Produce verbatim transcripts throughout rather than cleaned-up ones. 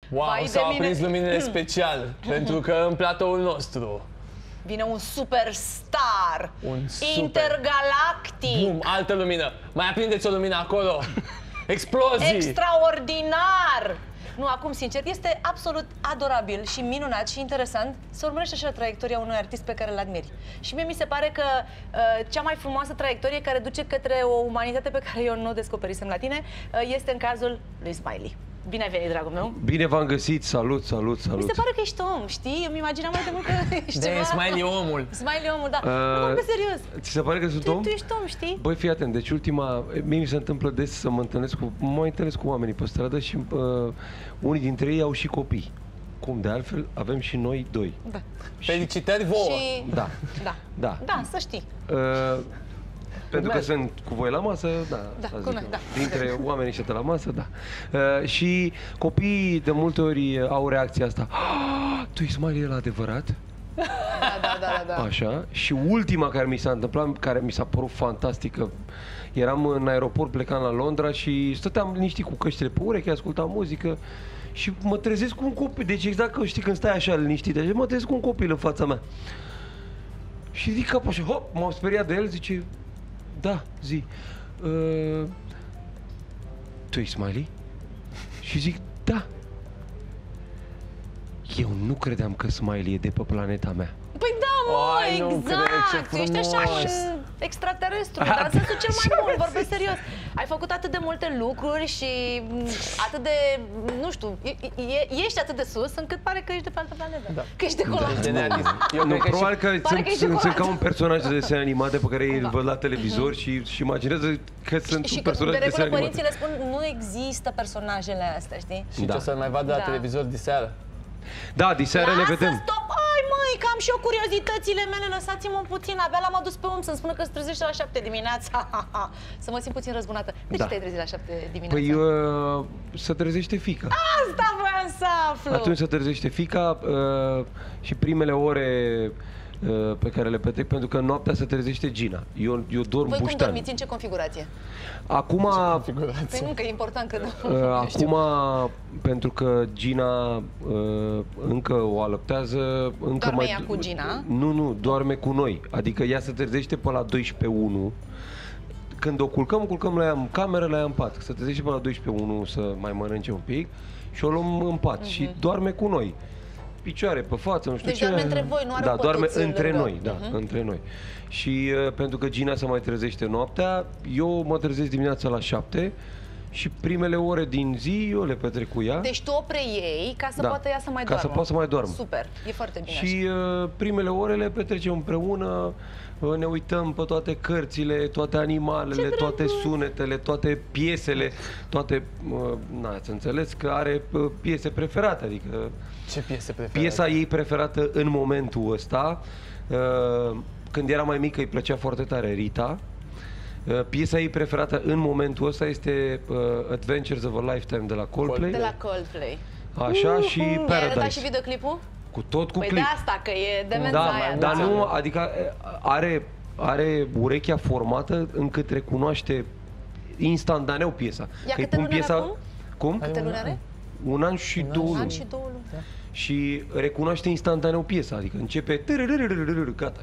Wow, s-au aprins luminile special, pentru că în platoul nostru vine un superstar, un super... intergalactic. Bum, altă lumină. Mai aprindeți o lumină acolo. Explozii. Extraordinar. Nu, acum, sincer, este absolut adorabil și minunat și interesant să urmărești așa traiectoria unui artist pe care îl admiri. Și mie mi se pare că uh, cea mai frumoasă traiectorie care duce către o umanitate pe care eu nu o descoperisem la tine uh, este în cazul lui Smiley. Bine ai venit, dragul meu! Bine v-am găsit! Salut, salut, salut! Mi se pare că ești om, știi? Eu mi imaginam mai de mult că ești de ceva... Smiley omul! Smiley omul, da. Uh, nu vorbesc serios. Ți se pare că sunt tu, om? Tu ești om, știi? Băi, fii atent, deci ultima... Mie mi se întâmplă des să mă întâlnesc cu... Mă întâlnesc cu oamenii pe stradă și uh, unii dintre ei au și copii. Cum de altfel avem și noi doi. Da. Felicitări vouă! Și... Da. Da. Da. Da, să știi. Uh, Pentru că sunt cu voi la masă, da, da, zic cu noi, da. Dintre oamenii ăștia de la masă, da. Uh, și copiii de multe ori au reacția asta. Ah, tu ești Smiley ăla adevărat? Da, da, da, da. Așa. Și ultima care mi s-a întâmplat, care mi s-a părut fantastică, eram în aeroport, plecam la Londra și stăteam liniștit cu căștile pe urechi, ascultam muzică și mă trezesc cu un copil. Deci exact că știi când stai așa liniștit, deci mă trezesc cu un copil în fața mea. Și ridic capul și hop, m-am speriat de el, zice... Da, zi. Uh, tu ești Smiley? Și zic, da. Eu nu credeam că Smiley e de pe planeta mea. Păi da, mă, Ai, exact! Tu ești așa un extraterestru, dar în sensul cel mai bun, vorbesc serios. Ai făcut atât de multe lucruri și atât de, nu știu, e, e, ești atât de sus încât pare că ești de pe altă planetă. Da. Că ești de acolo. Eu nu, probabil că, că sunt, că sunt, sunt ca un personaj de desen animate pe care îl da. văd la televizor și, și imaginează că sunt și un personaj de de desen regulă animate. părinții le spun, nu există personajele astea, știi? Și da. Ce o să mai vadă la da. televizor diseară? Da, diseară ne vedem. Lasă, stop! Ai, măi, că am și eu curiozitățile mele, lăsați-mă puțin. Abia l-am adus pe om să-mi spună că se trezește la șapte dimineața. Să mă simt puțin răzbunată. De ce da. te-ai trezit la șapte dimineața? Păi uh, să trezește fiica. Asta voiam să aflu! Atunci se trezește fiica uh, și primele ore uh, pe care le petrec, pentru că noaptea se trezește Gina. Eu, eu dorm Voi cum buștean. dormiți? În ce configurație? Acum, Păi nu, că e important că nu. uh, acum pentru că Gina uh, încă o alăptează, încă doarme mai... ea cu Gina? Nu, nu, doarme cu noi. Adică ea se trezește pe la doisprezece unu. Când o culcăm, culcăm la ea în cameră, la ea în pat. Se trezește pe la doisprezece unu să mai mănânce un pic și o luăm în pat. Uh-huh. Și doarme cu noi. Picioare pe față, nu știu deci ce. Deci doarme între voi, nu are da, o doarme pătuță între lângă. noi, da, uh-huh. între noi. Și uh, pentru că Gina se mai trezește noaptea, eu mă trezesc dimineața la șapte și primele ore din zi eu le petrec cu ea. Deci tu o preiei ca să da, poată ea să mai ca doarmă. să poată să mai doarmă. Super, e foarte bine și uh, primele ore le petrecem împreună, uh, ne uităm pe toate cărțile, toate animalele, toate sunetele, toate piesele, toate, uh, n-ați înțeles că are uh, piese preferate, adică ce piese preferate? Piesa ei preferată în momentul ăsta, uh, când era mai mică îi plăcea foarte tare Rita. Uh, piesa ei preferată în momentul ăsta este uh, Adventures of a Lifetime de la Coldplay. De la Coldplay. Așa, uh, și uh, Paradise. I-ai dat și videoclipul? Cu tot cu păi clip. de asta, că e demența da, aia. dar da. nu, adică are, are urechea formată încât recunoaște instantaneu piesa. Ia că câte luni piesa... are acum? Cum? Câte luni are? Un an și un două Un luni. an și două luni. Da. Și recunoaște instantaneu piesa, adică începe... Gata.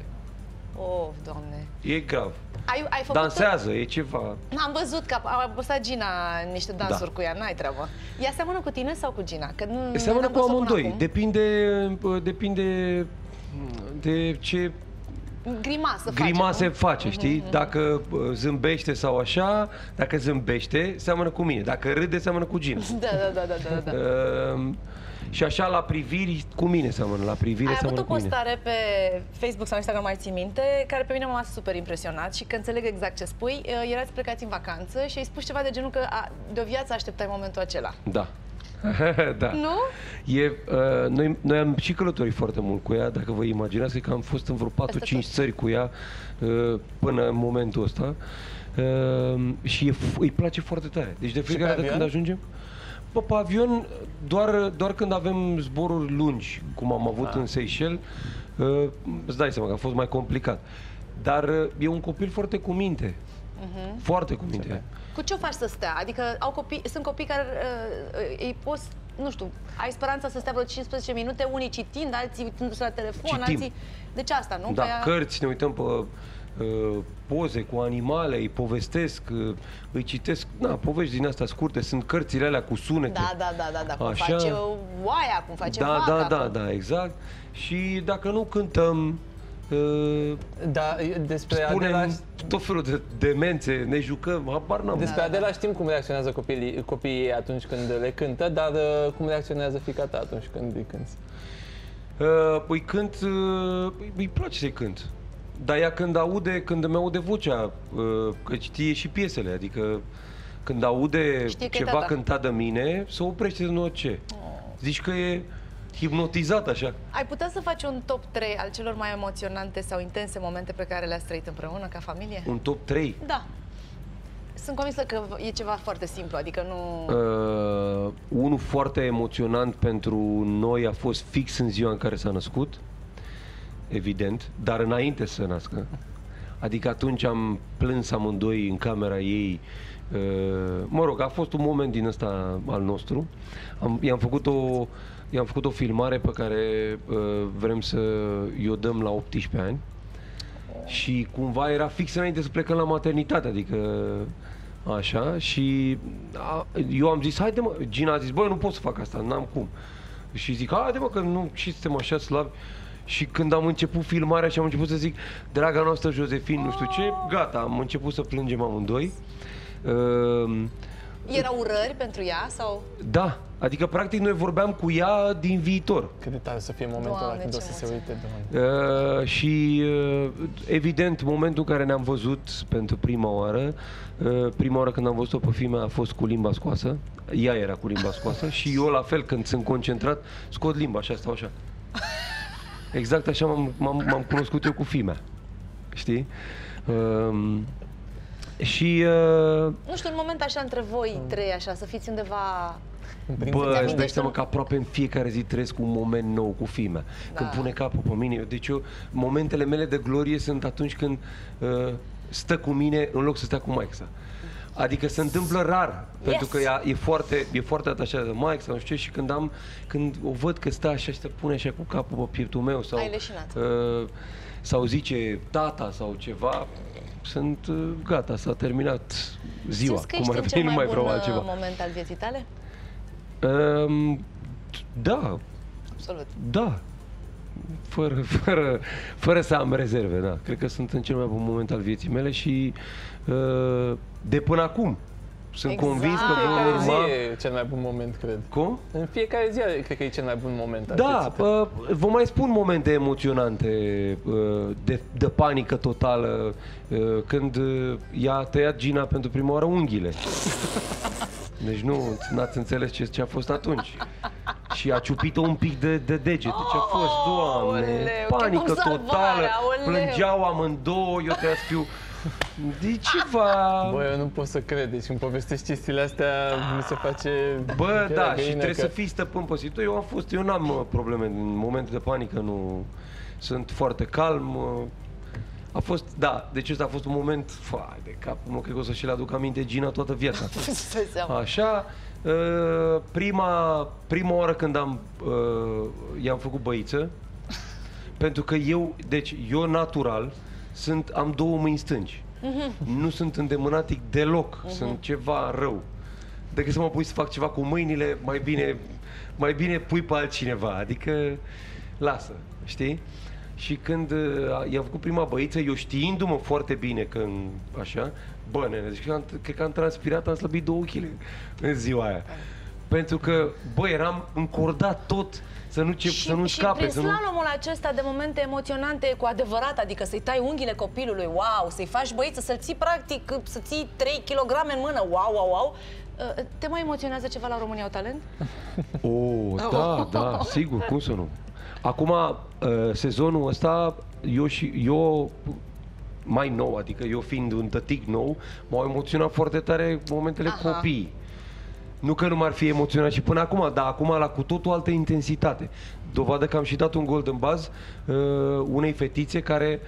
Oh, Doamne. E grav. Ai, ai făcut Dansează, e ceva... Am văzut că a apăsat Gina niște dansuri da. cu ea, n-ai treabă. Ea seamănă cu tine sau cu Gina? Că nu, seamănă cu amândoi, depinde, depinde de ce grimasă grimase face, face, știi? Uh-huh, uh-huh. Dacă zâmbește sau așa, dacă zâmbește, seamănă cu mine. Dacă râde, seamănă cu Gina. Da, da, da, da, da. Uh, și așa la priviri cu mine seamănă, la privire Ai seamănă avut o cu mine. postare pe Facebook sau Instagram, mai ții minte, care pe mine m-a super impresionat și că înțeleg exact ce spui. Erați plecați în vacanță și ai spus ceva de genul că a, de o viață așteptai momentul acela. Da. Da. Nu? E, uh, noi, noi am și călătorit foarte mult cu ea, dacă vă imaginați că am fost în vreo patru cinci țări cu ea uh, până în momentul ăsta uh, și e, îi place foarte tare. Deci de fiecare dată când ajungem pe, pe avion, doar, doar când avem zboruri lungi, cum am avut ah. în Seychelles, uh, îți dai seama că a fost mai complicat. Dar uh, e un copil foarte cu minte. Uh-huh. Foarte cu minte. Cu ce o faci să stea? Adică au copii, sunt copii care uh, îi poți nu știu, ai speranța să stea vreo cincisprezece minute, unii citind, alții uitându-se la telefon, Citim. alții... Deci asta, nu? Da, Că ea... cărți, ne uităm pe uh, poze cu animale, îi povestesc, uh, îi citesc, na, povești din astea scurte, sunt cărțile alea cu sunete. Da, da, da, da, da, cum Așa. face oaia, cum face Da, vaca. da, da, da, exact. Și dacă nu cântăm, uh, Da, despre spunem Adela, tot felul de demențe, ne jucăm, habar n-am. despre Adela știm cum reacționează copiii, copiii ei atunci când le cântă, dar uh, cum reacționează fiica ta atunci când îi cânti? Uh, păi cânt, uh, îi place să-i cânt. Dar ea când aude, când îmi aude vocea, uh, că știe și piesele, adică când aude Știe că e ceva tata. cântat de mine, se oprește din orice. Oh. Zici că e hipnotizat așa. Ai putea să faci un top trei al celor mai emoționante sau intense momente pe care le-ați trăit împreună ca familie? Un top trei. Da. Sunt convinsă că e ceva foarte simplu, adică nu... Uh, unul foarte emoționant pentru noi a fost fix în ziua în care s-a născut, evident, dar înainte să nască. Adică atunci am plâns amândoi în camera ei. Uh, mă rog, a fost un moment din ăsta al nostru. Am, i-am făcut o, i-am făcut o filmare pe care uh, vrem să i-o dăm la optsprezece ani. Și cumva era fix înainte să plecăm la maternitate, adică așa, și a, eu am zis, haide mă, Gina a zis, băi, nu pot să fac asta, n-am cum. Și zic, haide mă, că nu, și suntem așa slabi. Și când am început filmarea și am început să zic, draga noastră Josefin, nu știu ce, gata, am început să plângem amândoi. Uh, Erau urări pentru ea sau... da, adică practic noi vorbeam cu ea din viitor. Cât de tare să fie momentul ăla Doamne, când o ce să se emoție. uite, Doamne. Uh, și uh, evident, momentul în care ne-am văzut pentru prima oară, uh, prima oară când am văzut-o pe fimea a fost cu limba scoasă, ea era cu limba scoasă și eu la fel, când sunt concentrat, scot limba, așa stau așa. Exact așa m-am, m-am, m-am cunoscut eu cu fimea, știi? Uh, și... Uh, Nu știu, un moment așa între voi trei, așa, să fiți undeva... Bă, îți dai amintești seama un- că aproape în fiecare zi trăiesc un moment nou cu fimea. Da. Când pune capul pe mine. Deci eu, momentele mele de glorie sunt atunci când uh, stă cu mine în loc să stea cu maică. Adică se întâmplă rar, pentru că ea e foarte, e foarte atașată de maică sau nu știu ce, și când am, când o văd că stă așa și se pune așa cu capul pe pieptul meu sau, Ai leșinat. uh, sau zice tata sau ceva, sunt uh, gata, s-a terminat ziua. Simți că Cum ești ar în veni, cel nu mai mai bun vreau altceva. moment al vieții tale? Um, da, Absolut. da. Fără, fără, fără să am rezerve, da. Cred că sunt în cel mai bun moment al vieții mele și uh, de până acum sunt Exact. convins că vom Fiecare zi urma... e cel mai bun moment, cred. Cum? În fiecare zi cred că e cel mai bun moment al Da, vieții tale. uh, vă mai spun momente emoționante uh, de, de panică totală uh, când uh, i-a tăiat Gina pentru prima oară unghiile. Deci nu, n-ați înțeles ce, ce a fost atunci. Și a ciupit-o un pic de, de degete. Ce a fost, Doamne, Aoleu, panică chemăm salvarea, totală. aoleu. Plângeau amândouă, eu trebuia să fiu... De ceva... Bă, eu nu pot să cred. Deci când povestești chestiile astea, mi se face... Bă, pielea da, și găină trebuie că... să fii stăpân pe situație. Eu am fost, eu n-am uh, probleme în momente de panică, nu... Sunt foarte calm. uh, A fost, da, deci ăsta a fost un moment, fai de cap, nu cred că o să și-l aduc aminte Gina toată viața. Îți dai seama. Așa, uh, prima, prima oară când am, uh, i-am făcut băiță, pentru că eu, deci eu natural, sunt, am două mâini stângi. Nu sunt îndemânatic deloc, sunt ceva rău. Decât să mă pui să fac ceva cu mâinile, mai bine, mai bine pui pe altcineva, adică lasă, știi? Și când uh, i-am făcut prima băiță, eu știindu-mă foarte bine că în, așa, bă, nene, deci cred că, am, cred că am transpirat, am slăbit două kilograme în ziua aia. Pentru că, bă, eram încordat tot, să nu, ce, Și, să nu și scape, prin să nu... slalomul acesta de momente emoționante cu adevărat, adică să-i tai unghiile copilului, wow, să-i faci băiță, să-l ții practic, să ții trei kilograme în mână, wow, wow, wow. Uh, Te mai emoționează ceva la România au Talent? Oh, da, da, sigur, cum să nu. Acum, uh, sezonul ăsta, eu și eu mai nou, adică eu fiind un tătic nou, m-au emoționat foarte tare momentele Aha. copii. Nu că nu m-ar fi emoționat și până acum, dar acum la cu totul altă intensitate. Dovadă că am și dat un golden buzz uh, unei fetițe care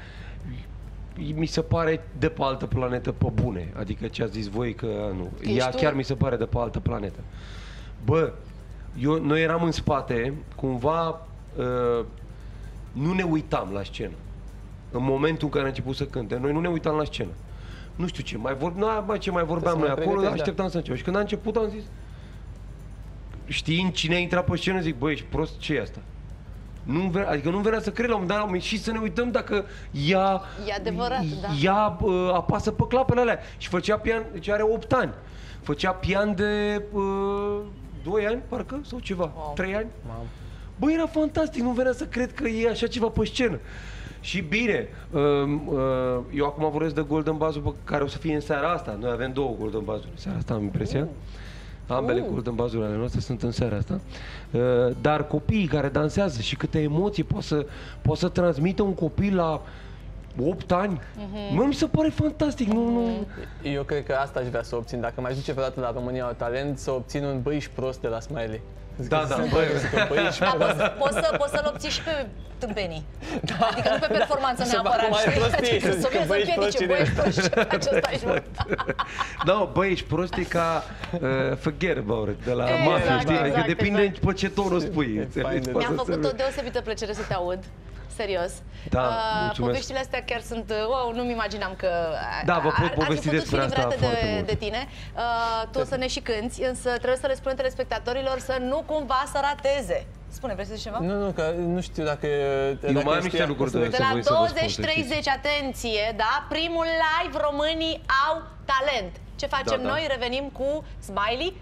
mi se pare de pe altă planetă pe bune. Adică ce ați zis voi că nu. Că Ea ești tu? chiar mi se pare de pe altă planetă. Bă, eu, noi eram în spate, cumva uh, nu ne uitam la scenă. În momentul în care a început să cânte, noi nu ne uitam la scenă. Nu știu ce, mai, vor, na, mai, ce mai vorbeam noi acolo, dar așteptam da. să începem. Și când a început am zis, știind cine a intrat pe scenă, zic, băi, ești prost, ce e asta? Nu venea, adică nu venea să cred la un moment dat, și să ne uităm dacă ea, e adevărat, da. ea uh, apasă pe clapele alea. Și făcea pian, deci are opt ani. Făcea pian de uh, doi ani, parcă, sau ceva, wow. trei ani. Wow. Băi, era fantastic, nu venea să cred că e așa ceva pe scenă. Și bine, uh, uh, eu acum vorbesc de Golden Buzz-ul pe care o să fie în seara asta. Noi avem două Golden Buzz-uri în seara asta, am impresia. Uh. Ambele uh. Golden Buzz-uri ale noastre sunt în seara asta. Uh, dar copiii care dansează și câte emoții poate să, poate să transmită un copil la opt ani, uh-huh. mă, mi se pare fantastic. Nu, nu... Eu cred că asta aș vrea să obțin. Dacă mai duce vreodată la România au talent, să obțin un băi și prost de la Smiley. Da, da, băi, da, poți, poți, să, poți să-l obții și pe tâmpenii. Da. Adică nu pe performanță neapărat, știi? Să vină să împiedice, băi, ești prost, acesta ești mult. Da, băi, ești prost e ca uh, forget about it, de la exact, mafia, știi? Exact, Adică depinde exact. pe ce ton o spui. Mi-a făcut o deosebită plăcere să te aud. Serios. Da, uh, poveștile astea chiar sunt, wow, nu-mi imaginam că da, vă pot povesti despre asta de, foarte mult. de tine. Uh, tu o să ne și cânti, însă trebuie să le spunem telespectatorilor să nu cumva să rateze. Spune, vrei să zici ceva? Nu, nu, că nu știu dacă... Eu dacă mai am niște lucruri de, de la douăzeci treizeci, atenție, da? Primul live, românii au talent. Ce facem da, da. noi? Revenim cu Smiley